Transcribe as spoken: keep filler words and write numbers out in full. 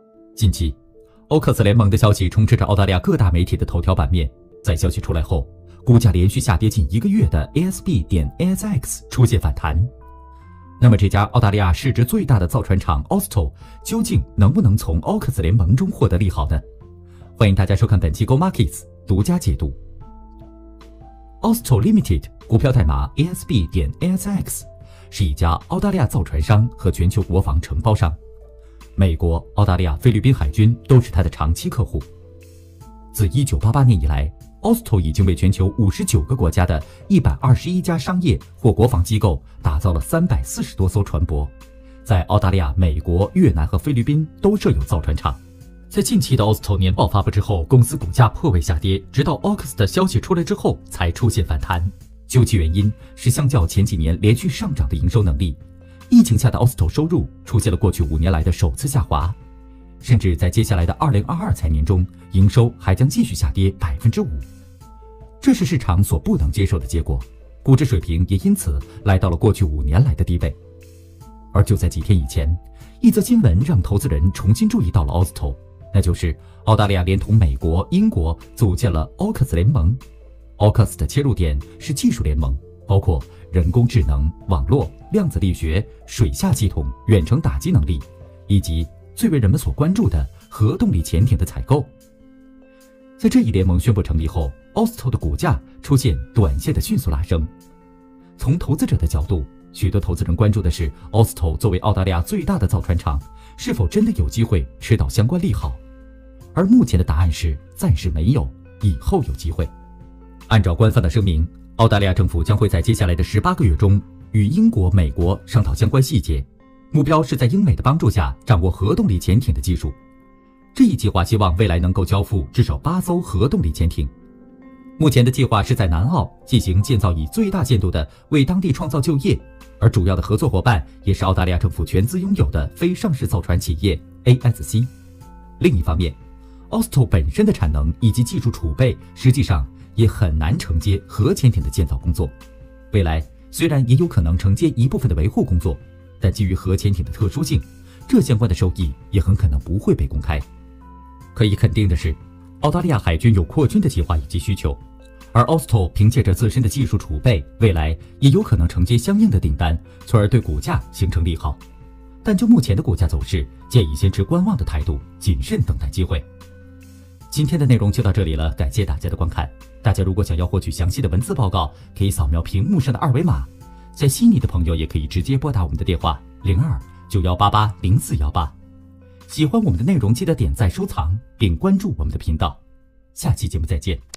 近期，欧克斯联盟的消息充斥着澳大利亚各大媒体的头条版面。在消息出来后，股价连续下跌近一个月的 A S B 点 A S X 出现反弹。那么这家澳大利亚市值最大的造船厂 Austal 究竟能不能从欧克斯联盟中获得利好呢？欢迎大家收看本期 Go Markets 独家解读。Austal Limited 股票代码 A S B 点 A S X 是一家澳大利亚造船商和全球国防承包商。美国、澳大利亚、菲律宾海军都是它的长期客户。自一九八八年以来 ，Austal 已经为全球五十九个国家的一百二十一家商业或国防机构打造了三百四十多艘船舶，在澳大利亚、美国、越南和菲律宾都设有造船厂。在近期的 Austal 年报发布之后，公司股价破位下跌，直到 August 的消息出来之后才出现反弹。究其原因是相较前几年连续上涨的营收能力，疫情下的 Austal 收入出现了过去五年来的首次下滑，甚至在接下来的二零二二财年中，营收还将继续下跌 百分之五。 这是市场所不能接受的结果，估值水平也因此来到了过去五年来的低位。而就在几天以前，一则新闻让投资人重新注意到了 Austal， 那就是澳大利亚连同美国、英国组建了 A U K U S 联盟。A U K U S 的切入点是技术联盟，包括人工智能、网络、量子力学、水下系统、远程打击能力，以及最为人们所关注的核动力潜艇的采购。在这一联盟宣布成立后， Austal 的股价出现短线的迅速拉升。从投资者的角度，许多投资人关注的是 Austal 作为澳大利亚最大的造船厂，是否真的有机会吃到相关利好？而目前的答案是暂时没有，以后有机会。按照官方的声明，澳大利亚政府将会在接下来的十八个月中与英国、美国商讨相关细节，目标是在英美的帮助下掌握核动力潜艇的技术。这一计划希望未来能够交付至少八艘核动力潜艇。目前的计划是在南澳进行建造，以最大限度的为当地创造就业，而主要的合作伙伴也是澳大利亚政府全资拥有的非上市造船企业 A S C。 另一方面， Austal 本身的产能以及技术储备实际上也很难承接核潜艇的建造工作。未来虽然也有可能承接一部分的维护工作，但基于核潜艇的特殊性，这相关的收益也很可能不会被公开。可以肯定的是，澳大利亚海军有扩军的计划以及需求，而 Austal 凭借着自身的技术储备，未来也有可能承接相应的订单，从而对股价形成利好。但就目前的股价走势，建议先持观望的态度，谨慎等待机会。今天的内容就到这里了，感谢大家的观看。大家如果想要获取详细的文字报告，可以扫描屏幕上的二维码。在悉尼的朋友也可以直接拨打我们的电话零二九幺八八零四幺八。喜欢我们的内容，记得点赞收藏并关注我们的频道。下期节目再见。